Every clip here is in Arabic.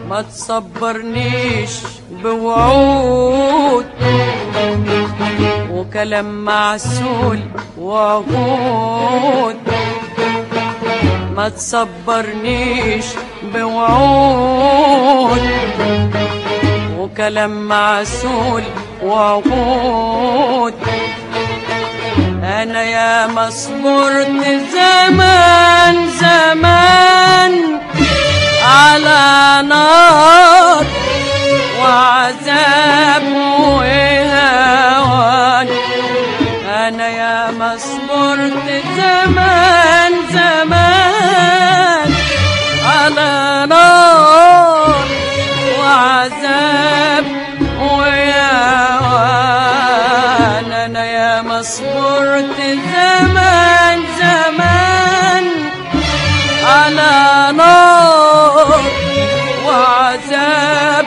ما تصبرنيش بوعود وكلام معسول وعهود، ما تصبرنيش بوعود وكلام معسول وعهود. انا يا ما صبرت زمان زمان على نار وعذاب وهوان، انا يا ما صبرت زمان زمان على نار وعذاب وهوان، انا يا ما صبرت زمان زمان على نار وعذاب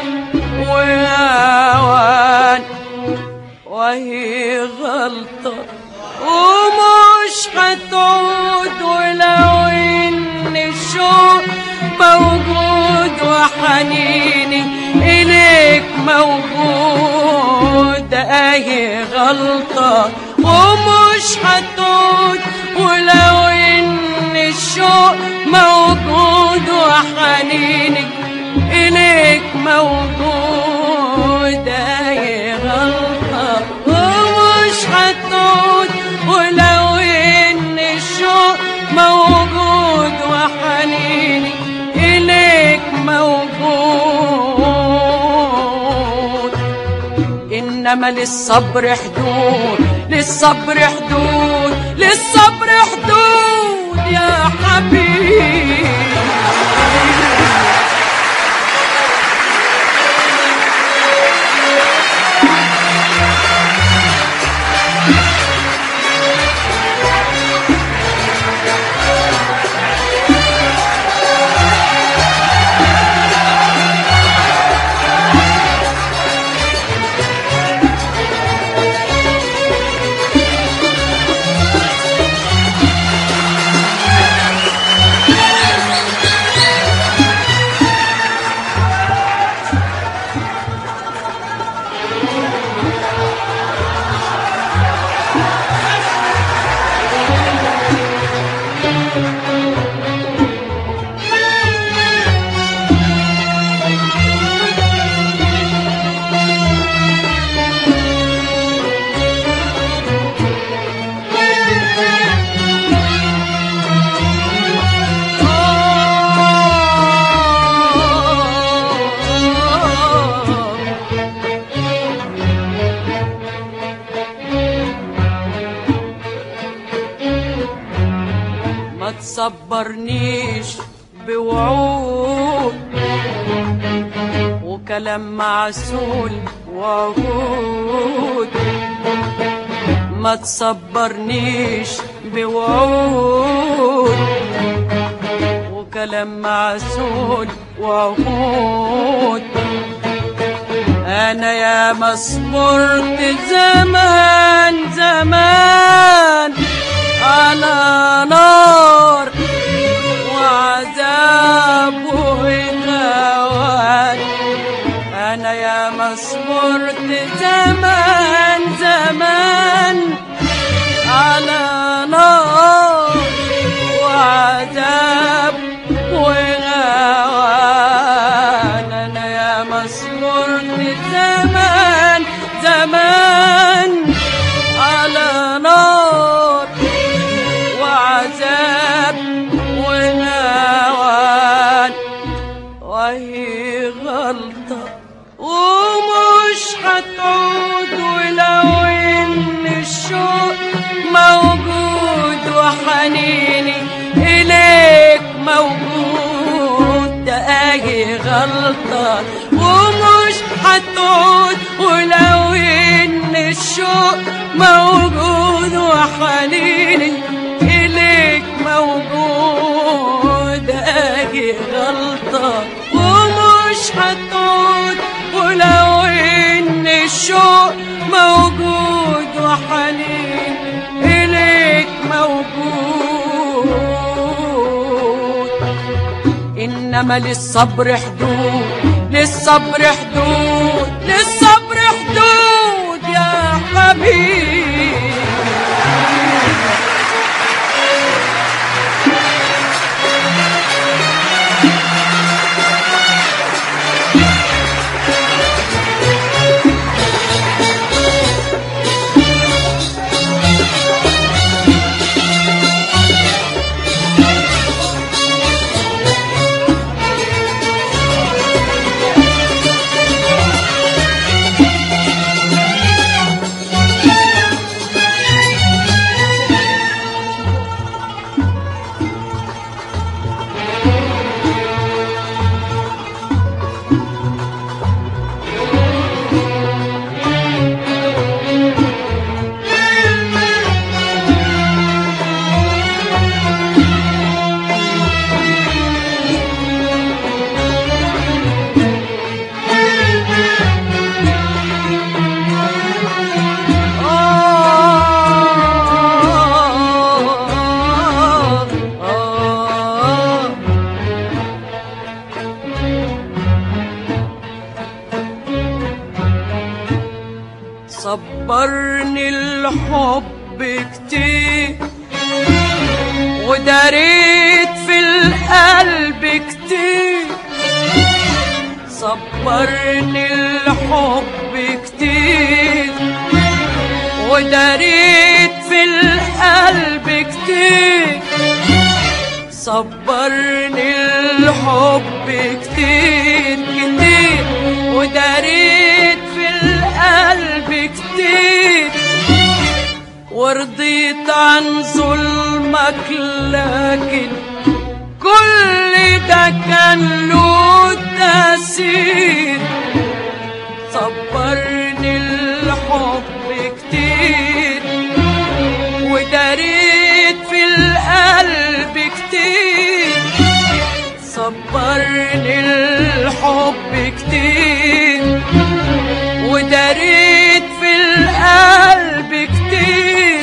وهوان. وهي غلطة ومش هتعود، ولو ان الشوق موجود وحنيني اليك موجود، اهي غلطة ومش هتعود، ولو ان الشوق موجود وحنيني اليك موجود، اهي غلطة ومش هتعود، ولو ان الشوق موجود وحنيني اليك موجود. انما للصبر حدود، للصبر حدود، للصبر حدود يا حبيبي. ما تصبرنيش بوعود وكلام معسول وعهود، ما تصبرنيش بوعود وكلام معسول وعهود. انا يا ما صبرت زمان زمان على نار وعذاب وهوان، انا يا ما صبرت زمان زمان على نار وعذاب وهوان، انا يا ما صبرت زمان زمان على نار وعذاب وهوان. وهي غلطة ومش هتعود، ولو ان الشوق موجود وحنيني اليك موجود، ده اهي غلطة ومش هتعود، ولو ان الشوق موجود وحنيني اليك موجود، اهي غلطة ومش هتعود، ولو ان الشوق موجود وحنين اليك موجود. انما للصبر حدود، للصبر حدود، للصبر حدود يا حبيبي. صبرني الحب كتير وداريت في القلب كتير، صبرني الحب كتير وداريت في القلب كتير، صبرني الحب كتير كتير وداريت في القلب كتير، ورضيت عن ظلمك لكن كل ده كان له تأثير. صبرني الحب كتير وداريت في القلب كتير، صبرني الحب كتير وداريت في القلب كتير،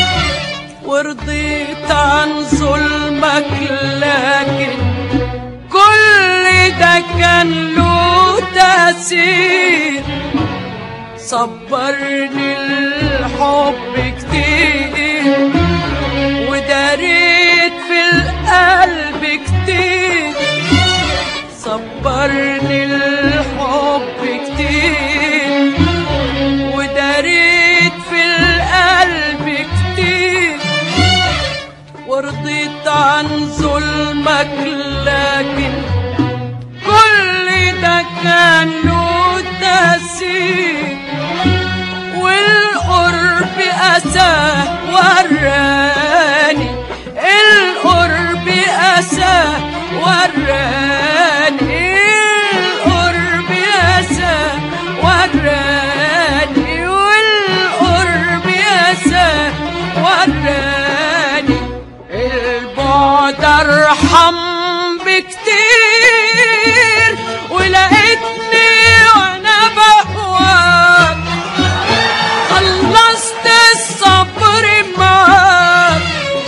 ورضيت عن ظلمك لكن كل ده كان له تأثير. صبرني الحب كتير وداريت في القلب كتير، صبرني الحب كتير وداريت في القلب كتير، ورضيت عن ظلمك لكن كل ده كان له تأثير. والقرب أساه وراني، القرب أساه وراني، القرب أساه وراني، والقرب أساه وراني، البعد أرحم بكتير، ولقيتني وأنا بهواك خلصت الصبر معاك،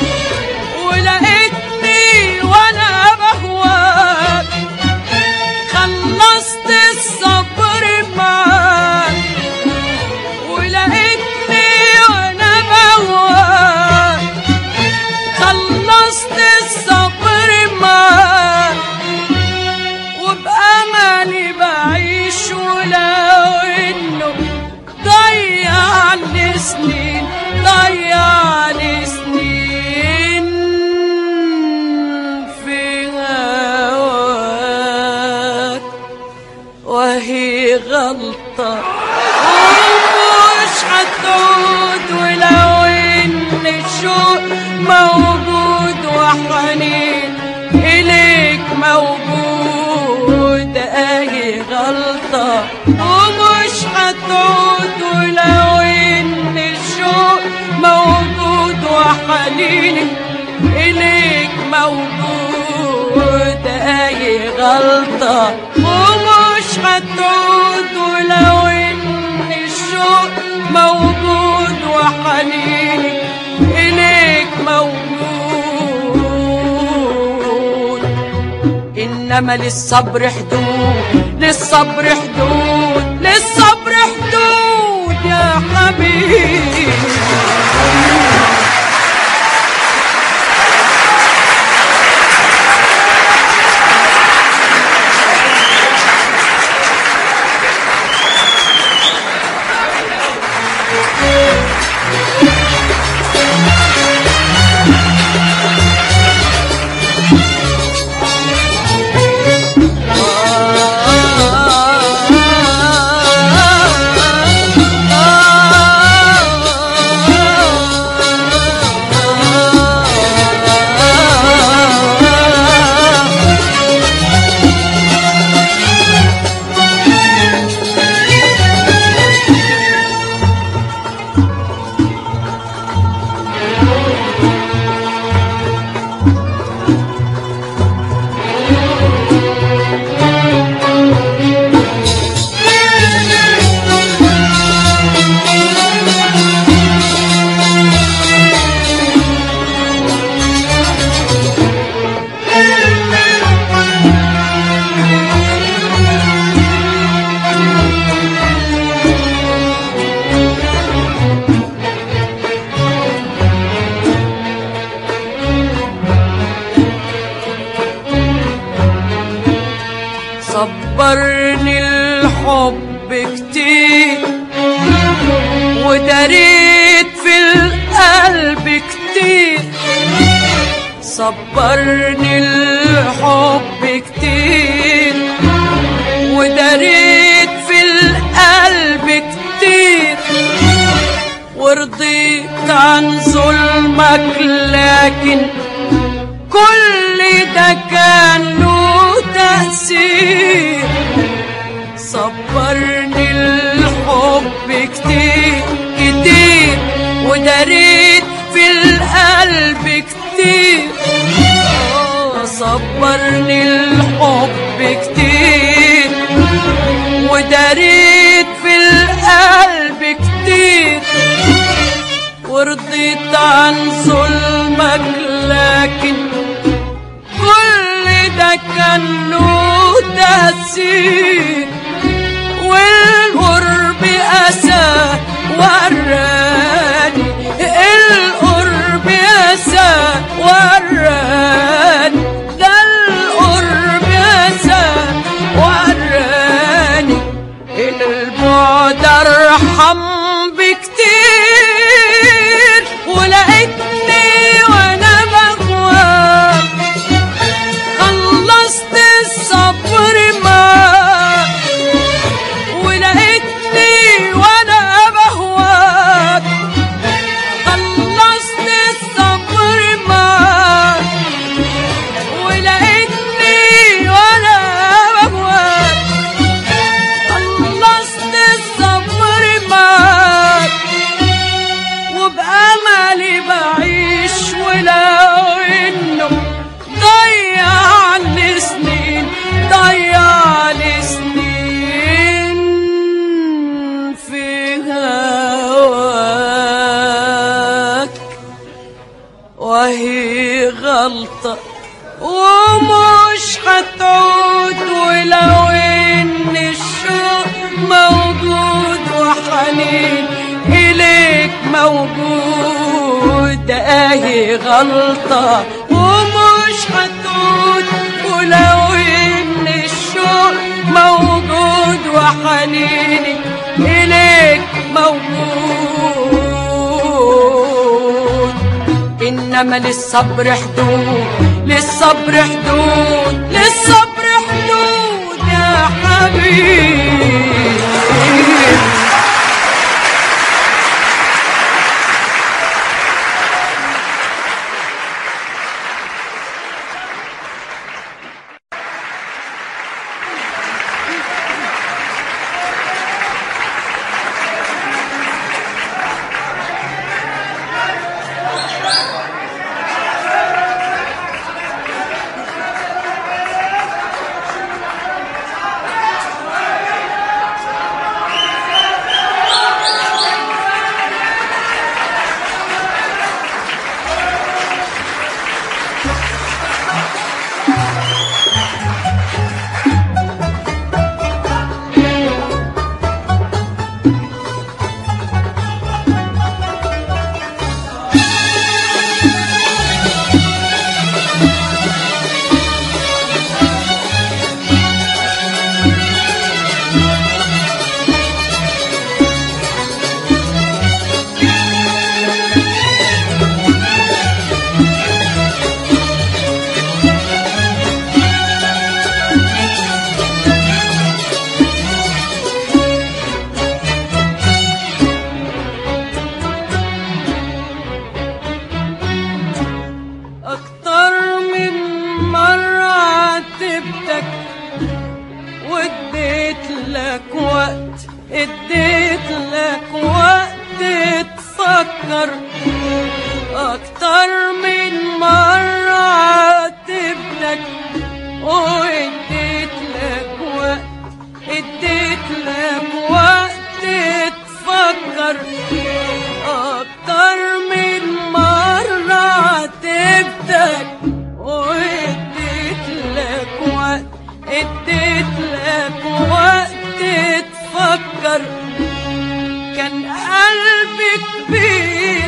ولقيتني وأنا بهواك خلصت الصبر معاك، ولقيتني وأنا بهواك خلصت الصبر معاك، وبأماني بعيش ولو إنه ضيعني سنين، ضيعني سنين في هواك، وهي غلطة ومش هتعود، ولو إن الشوق موجود وحنين إليك موجود، أهي غلطة ومش هتعود، ولو إن الشوق موجود وحنين إليك موجود، أهي غلطة ومش هتعود، ولو إن الشوق موجود وحنين إليك موجود. إنما للصبر حدود، للصبر حدود، للصبر حدود يا حبيبي. صبرني الحب كتير وداريت في القلب كتير، صبرني الحب كتير وداريت في القلب كتير، ورضيت عن ظلمك لكن كل ده كان له تأثير. صبرني الحب كتير كتير وداريت في القلب كتير، صبرني الحب كتير وداريت في القلب كتير، ورضيت عن ظلمك لكن كل ده كان له تأثير. والقرب أسى وراني، القرب أسى وراني، ده القرب أسى وراني، البعد أرحم بكتير. ولقيتني وأنا بغواك خلصت الصبر معاك، ولقيتني وأنا بهواك خلصت الصبر معاك، ولقيتني وأنا بهواك خلصت الصبر معاك، وبأملي بعيش ولو إنه ضيع لي سنين، ضيع لي سنين في هواك، وهي غلطة ومش هتعود، ولو إن الشوق موجود وحنين إليك موجود، أهي غلطة ومش هتعود، ولو إن الشوق موجود وحنيني إليك موجود. إنما للصبر حدود، للصبر حدود، للصبر حدود يا حبيبي. اديت لك وقت، اديت لك وقت تفكر اكتر من مرة عاتبتك، واديت لك وقت، اديت لك وقت تفكر اكتر من مرة عاتبتك، واديت لك وقت، اديت لك وقت تفكر. كان قلبي كبير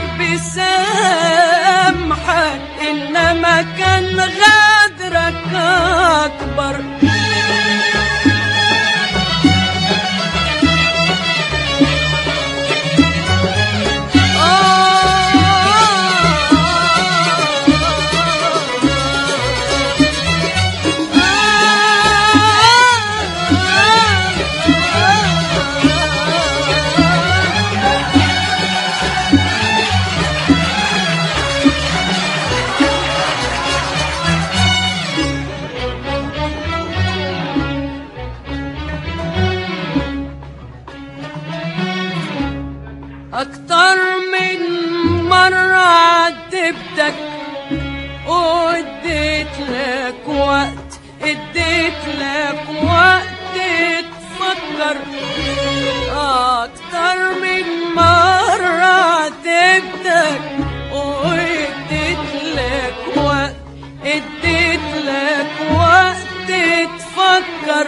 بيسامحك، انما كان غدرك اكبر. أكتر من مرة عاتبتك، واديت لك وقت، اديت لك وقت تفكر أكتر من مرة عاتبتك، واديت لك وقت، اديت لك وقت تفكر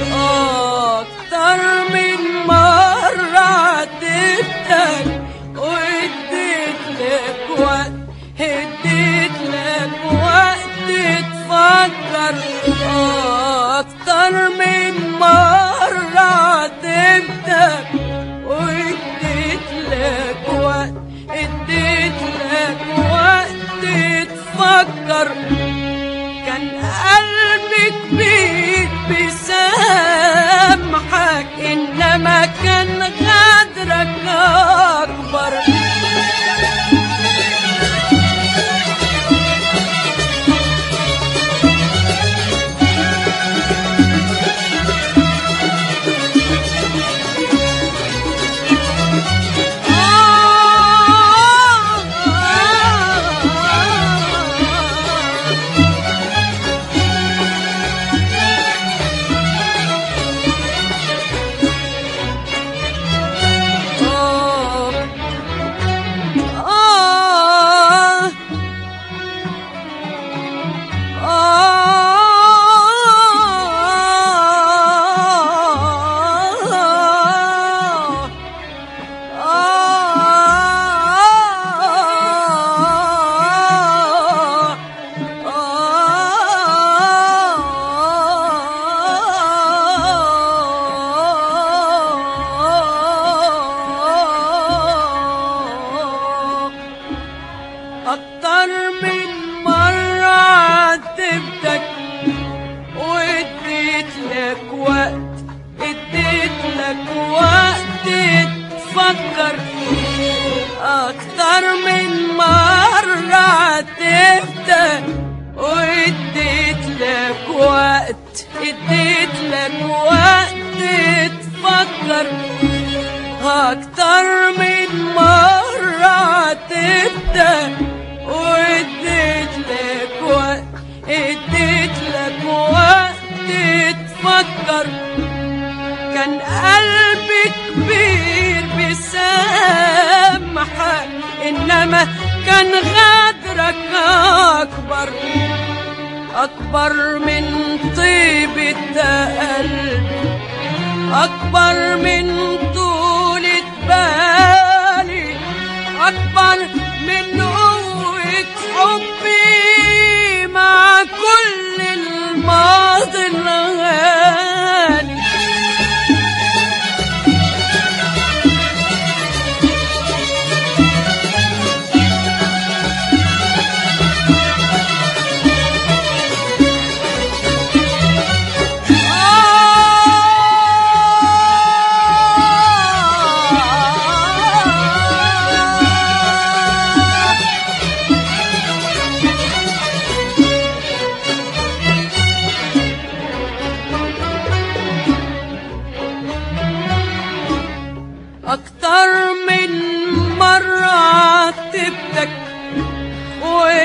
أكتر من مرة عاتبتك، واديت لك وقت، اديت لك وقت تفكر اكتر من مرة عاتبتك، واديت لك وقت، اديت لك وقت تفكر. كان قلبي كبير بيسامحك، انما كان غدرك اكبر. أكتر من مرة عاتبتك، واديت لك وقت، اديت لك وقت تفكر أكتر من مرة عاتبتك، واديت لك وقت، اديت لك وقت تفكر أكتر من مرة عاتبتك، واديت لك وقت، اديت لك وقت تفكر. كان قلبي كبير بيسامحك، انما كان غدرك اكبر، اكبر من طيبة قلبي، اكبر من طولة بالي، اكبر من قوة حبي مع كل الماضي الغالي.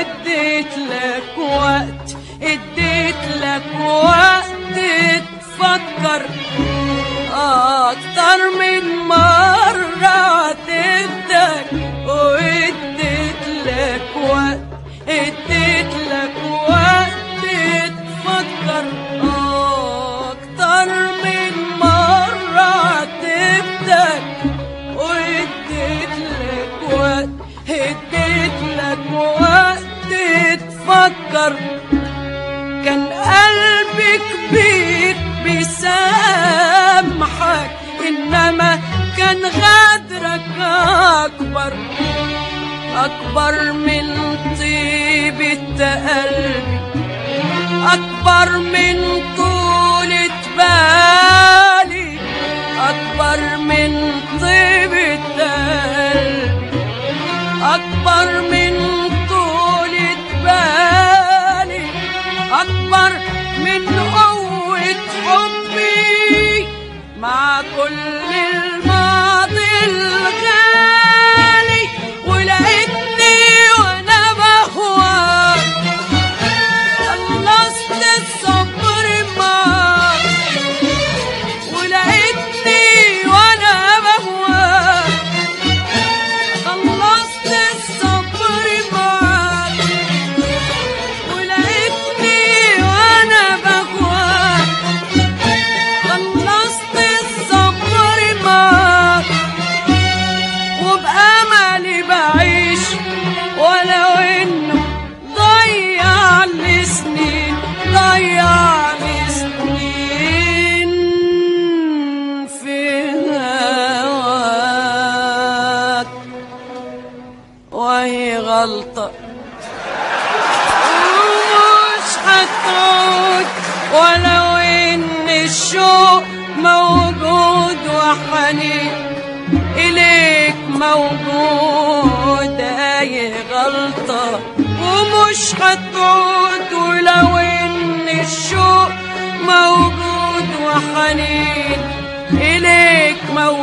واديت لك وقت، اديت لك وقت تفكر اكتر من مرة عاتبتك، واديت لك وقت، اديت لك وقت تفكر اكتر من مرة عاتبتك، واديت لك وقت، اديت لك وقت تفكر. كان قلبي كبير بيسامحك، انما كان غدرك اكبر، اكبر من طيبة قلبي، اكبر من طولة بالي، اكبر من طيبة قلبي، اكبر من طولة بالي، اكبر من قوة حبي مع كل الماضي الغالي. ولقيتني وانا بهواك خلصت الصبر معاك، ولقيتني وانا بهواك خلصت الصبر معاك، ولقيتني وانا بهواك خلصت الصبر معاك. وبأملي بعيش ولو انه ضيع لي سنين، ضيع لي سنين في هواك. وهي غلطة ومش هتعود، ولو ان الشوق موجود وحنين إليك موجود. هي غلطة ومش هتعود، ولو ان الشوق موجود وحنين إليك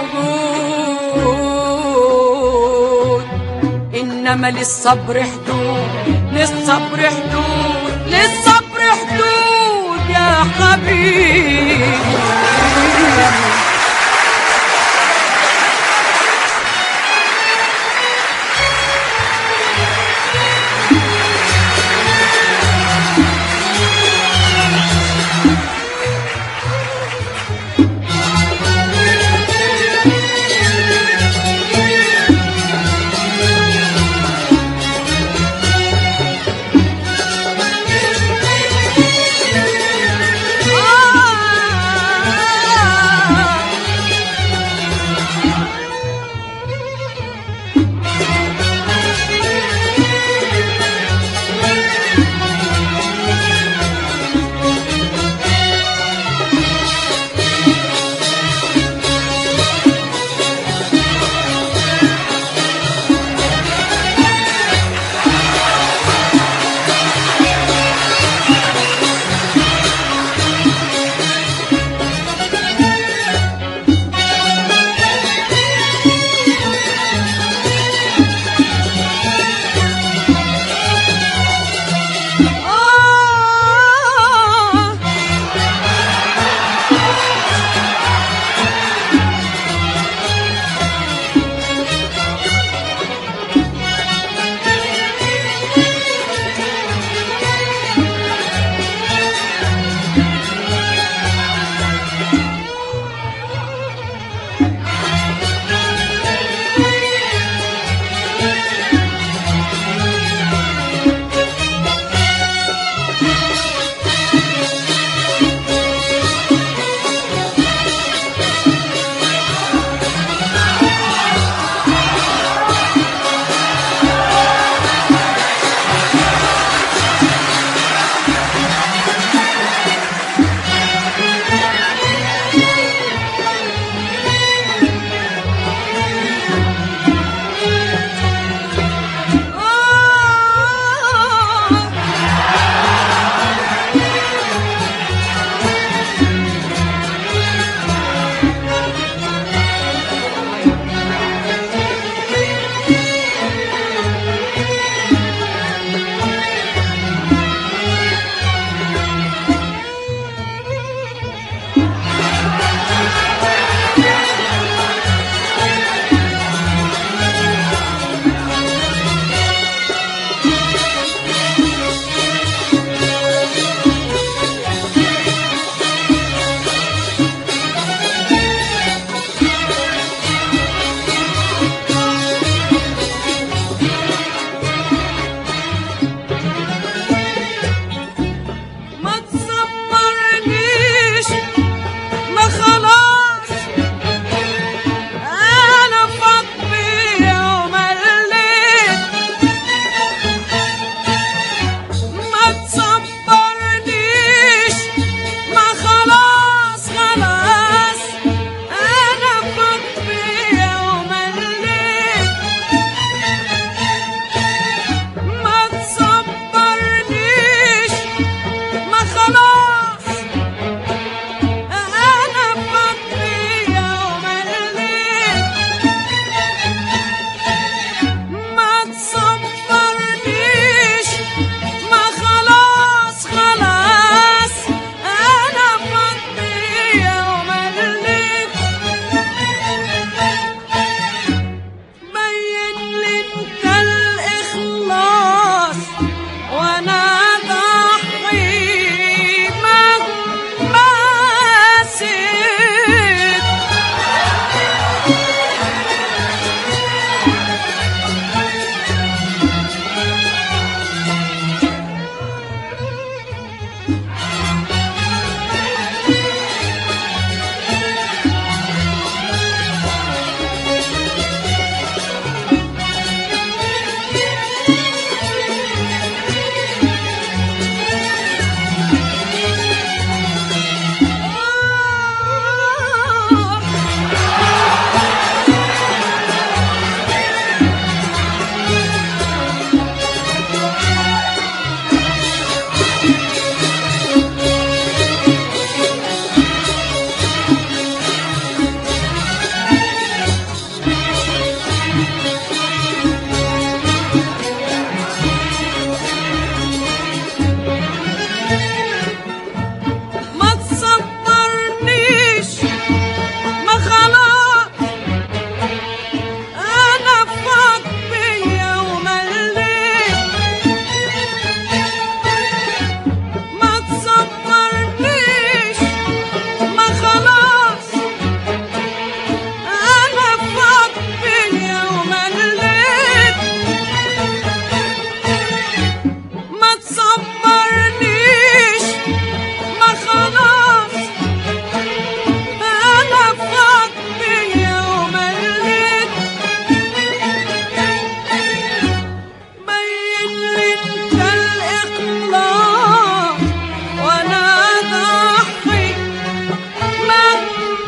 موجود. إنما للصبر حدود، للصبر حدود، للصبر حدود يا حبيبي.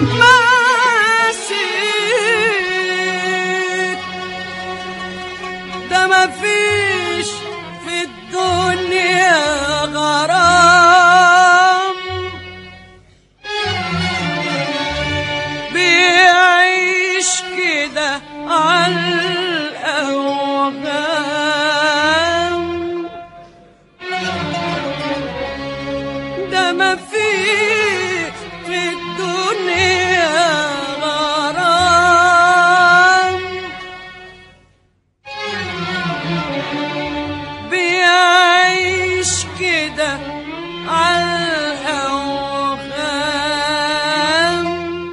ماسك ده مفيش في الدنيا غرام بيعيش كده عالأوهام ده مفيش في الدنيا غرام بيعيش كده عالأوهام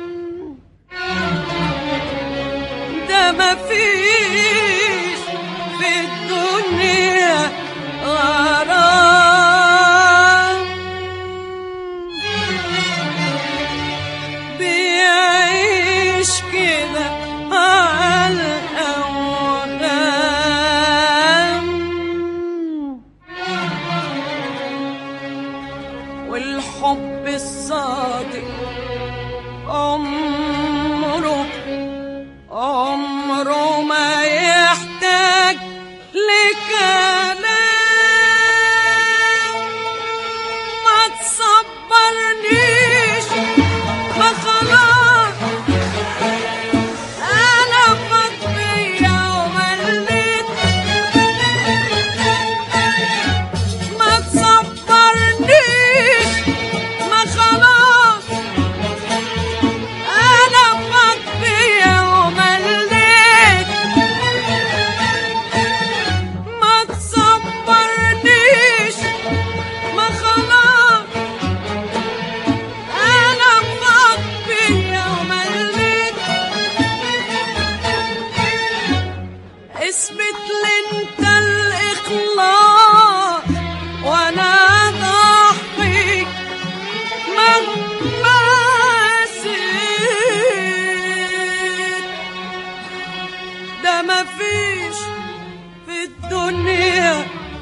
ده مفيش في الدنيا غرام بيعيش كده عالأوهام والحب الصادق عمره ما يحتاج لكلام ما تصبرنيش ما خلاص انا فاضية ومليت ما تصبرنيش ما خلاص انا فاضية ومليت ما تصبرنيش ما خلاص انا فاضية ومليت اثبت لي انت الاخلاص وانا ضحي مهما سيت ده مفيش في الدنيا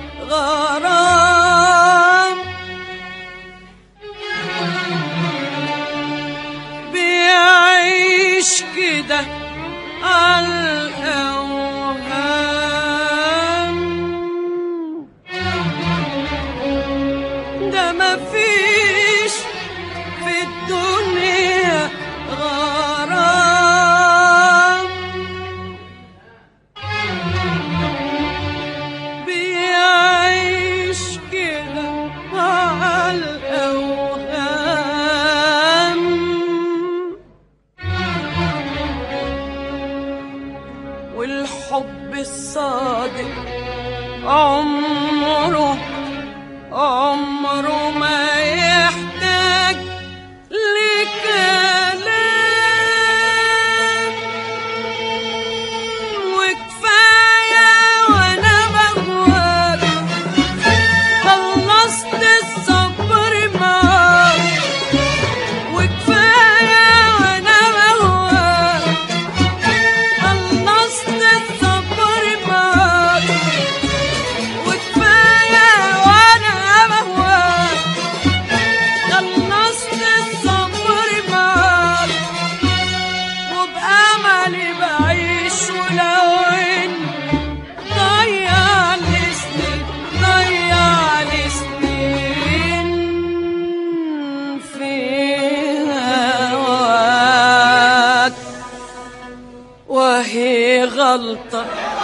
غرام بيعيش كده عالأوهام ده مفيش في الدنيا غرام بيعيش كده عالأوهام والحب الصادق عمره ما يحتاج لكلام وكفاية وانا بهواك خلصت الصبر معاك وكفاية وانا بهواك خلصت الصبر معاك وكفاية وانا بهواك خلصت الصبر معاك وبأملي بعيش ولو إن ضيع لي سنين في هواك وهي غلطة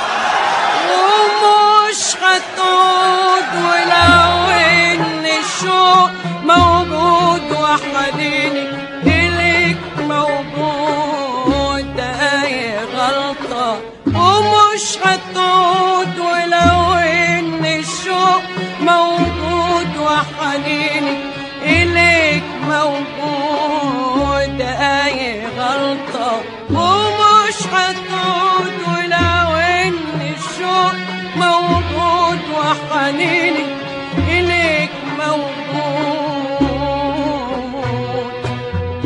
ومش هتعود ولو إن الشوق موجود وحنيني إليك موجود هي غلطة ومش هتعود ولو إن الشوق موجود وحنيني إليك موجود هي غلطة ومش هتعود ولو إن الشوق موجود وحنيني إليك موجود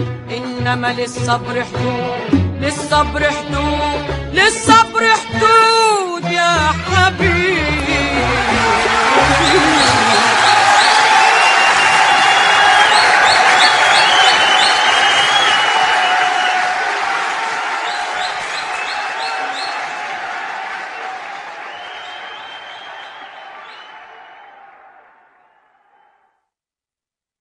إنما للصبر حدود للصبر حدود للصبر حدود